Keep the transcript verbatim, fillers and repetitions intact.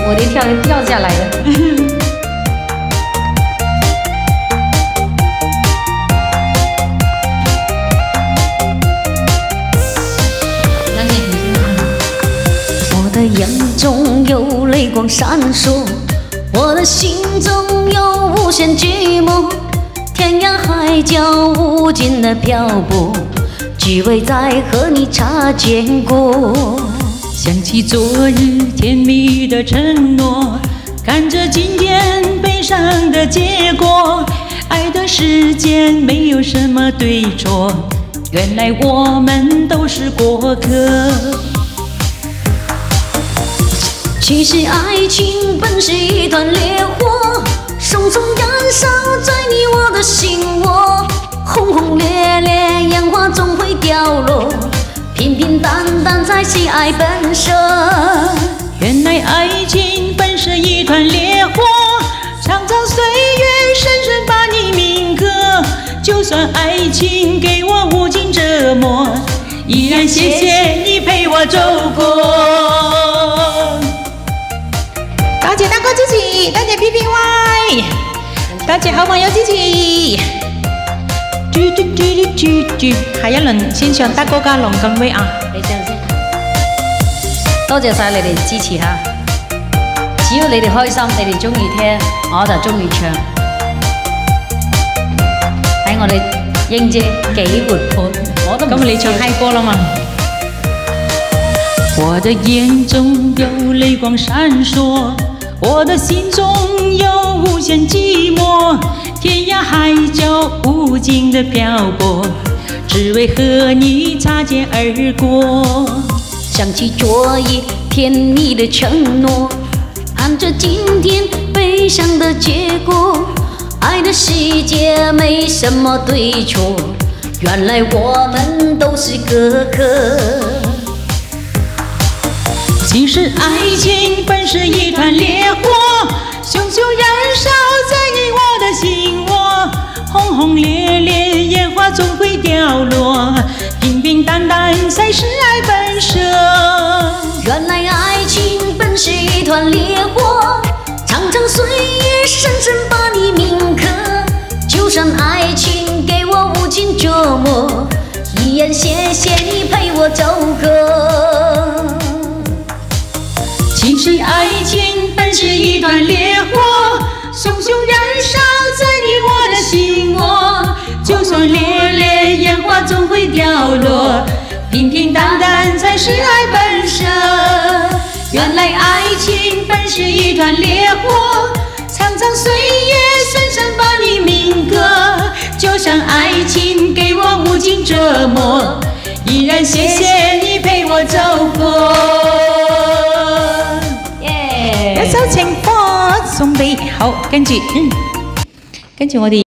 我的跳掉下来了。我的眼中有泪光闪烁，我的心中有无限寂寞，天涯海角无尽的漂泊，只为再和你擦肩过。 想起昨日甜蜜的承诺，看着今天悲伤的结果。爱的世间没有什么对错，原来我们都是过客。 其实爱情本是一团烈火，熊熊燃烧在你我的心窝，轰轰烈烈，烟花总会掉落，平平淡淡才是爱本身。 原来爱情本是一团烈火，长长岁月深深把你铭刻。就算爱情给我无尽折磨，依然谢谢你陪我走过。大姐大哥支持，大姐 P P Y， 大姐好朋友支持。豬豬豬豬豬豬，下一輪先上德哥加龍咁威啊！ 你唱先，多謝晒你哋支持嚇。只要你哋開心，你哋中意聽，我就中意唱。睇我哋英姐幾活潑，我都唔。 咁你唱嗨歌啦嘛？我的眼中有淚光閃爍，我的心中有無限寂寞，天涯海角無盡的漂泊，只為和你擦肩而過。 想起昨夜甜蜜的承諾，看着今天悲傷的結果。愛的世界沒什麼對錯，原來我們都是過客。 其實愛情本是一團烈火，熊熊燃燒在你我的心窩，轟轟烈烈，煙花總會掉落，平平淡淡才是愛本身。 原來愛情本是一團烈火，長長歲月深深把你銘刻。就算愛情給我無盡折磨，依然謝謝你陪我走過。 其實愛情本是一團烈火，熊熊燃燒在你我的心窩。就算烈烈，煙花總會掉落，平平淡淡才是愛本身。原來愛情本是一團烈火，長長歲月深深把你銘刻。就算愛情給我無盡折磨，依然謝謝你陪我走過。一首情歌送俾好，跟住嗯，跟住我哋。